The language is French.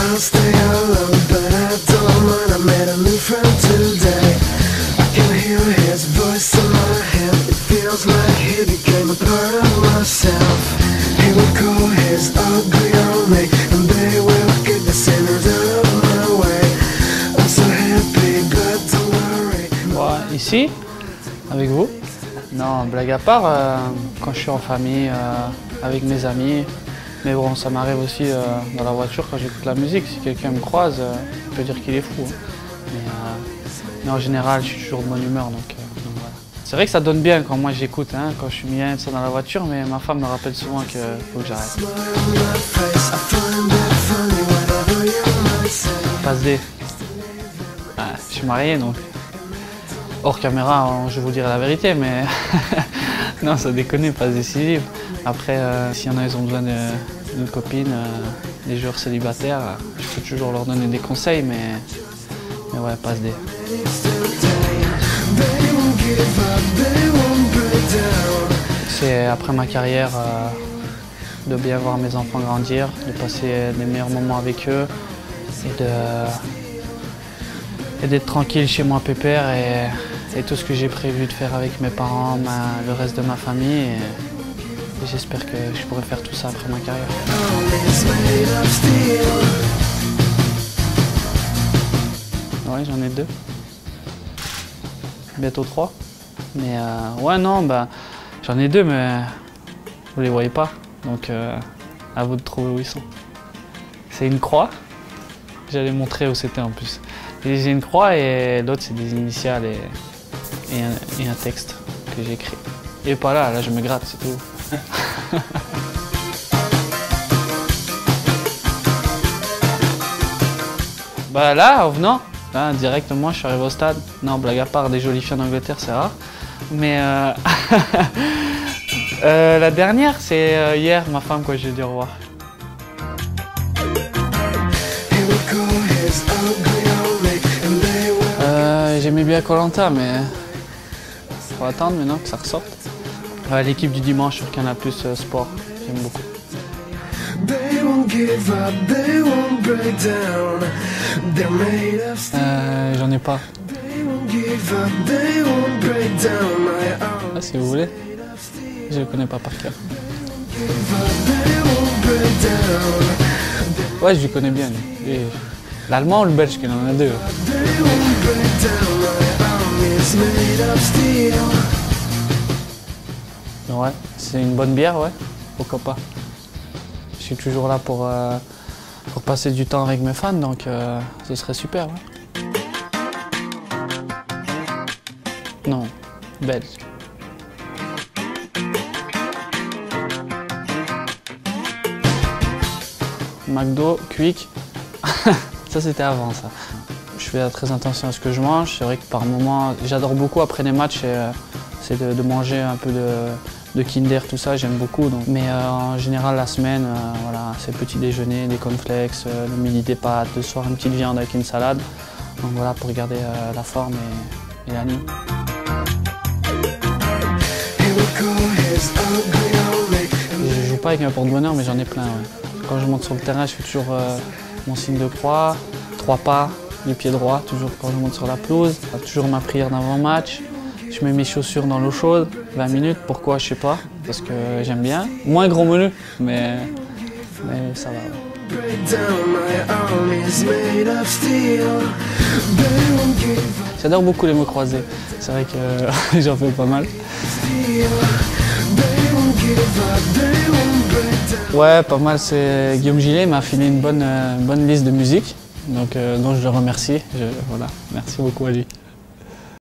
Ici, avec vous? Non, blague à part, quand je suis en famille, avec mes amis, mais bon, ça m'arrive aussi dans la voiture quand j'écoute la musique. Si quelqu'un me croise, il peut dire qu'il est fou. Mais en général, je suis toujours de bonne humeur, donc voilà. C'est vrai que ça donne bien quand moi j'écoute, hein, quand je suis bien ça dans la voiture, mais ma femme me rappelle souvent qu'il faut que j'arrête. Passe D. Je suis marié, donc hors caméra, je vous dirai la vérité, mais non, ça déconne, passe décisive. Après, s'il y en a, ils ont besoin d'une copine, des joueurs célibataires, je peux toujours leur donner des conseils, mais ouais, passe D. C'est après ma carrière de bien voir mes enfants grandir, de passer des meilleurs moments avec eux et d'être tranquille chez moi pépère et tout ce que j'ai prévu de faire avec mes parents, le reste de ma famille. Et j'espère que je pourrai faire tout ça après ma carrière. Ouais, j'en ai 2. Bientôt 3. Mais ouais, non, bah, j'en ai 2, mais vous les voyez pas. Donc à vous de trouver où ils sont. C'est une croix. J'allais montrer où c'était en plus. J'ai une croix et l'autre c'est des initiales et un texte que j'ai écrit. Et pas là je me gratte, c'est tout. Bah là, en venant, là, directement je suis arrivé au stade. Non, blague à part, des jolies filles en Angleterre c'est rare. Mais la dernière c'est hier, ma femme quand j'ai dit au revoir. J'aimais bien Koh Lanta, mais faut attendre maintenant que ça ressorte. L'équipe du dimanche sur Canal+ Sport, j'aime beaucoup. J'en ai pas. Ah, si vous voulez, je le connais pas par cœur. Ouais, je le connais bien. L'allemand ou le belge, qu'il en a 2. Ouais, c'est une bonne bière, ouais. Pourquoi pas. Je suis toujours là pour passer du temps avec mes fans, donc ce serait super, ouais. Non, belge. McDo, Quick. Ça c'était avant ça. Je fais très attention à ce que je mange. C'est vrai que par moments, j'adore beaucoup après les matchs, c'est de manger un peu de Kinder, tout ça, j'aime beaucoup. Donc. Mais en général la semaine, voilà, c'est petit déjeuner, des cornflakes, le midi des pâtes, le soir une petite viande avec une salade. Donc voilà, pour garder la forme et la nuit. Je joue pas avec un porte-bonheur, mais j'en ai plein. Ouais. Quand je monte sur le terrain, je fais toujours mon signe de croix, 3 pas, du pied droit, toujours quand je monte sur la pelouse. Toujours ma prière d'avant-match. Je mets mes chaussures dans l'eau chaude, 20 minutes. Pourquoi, je sais pas, parce que j'aime bien. Moins gros menu, mais ça va. Ouais. J'adore beaucoup les mots croisés. C'est vrai que j'en fais pas mal. Ouais, pas mal. C'est Guillaume Gillet m'a filé une bonne liste de musique, donc dont je le remercie. Voilà, merci beaucoup à lui.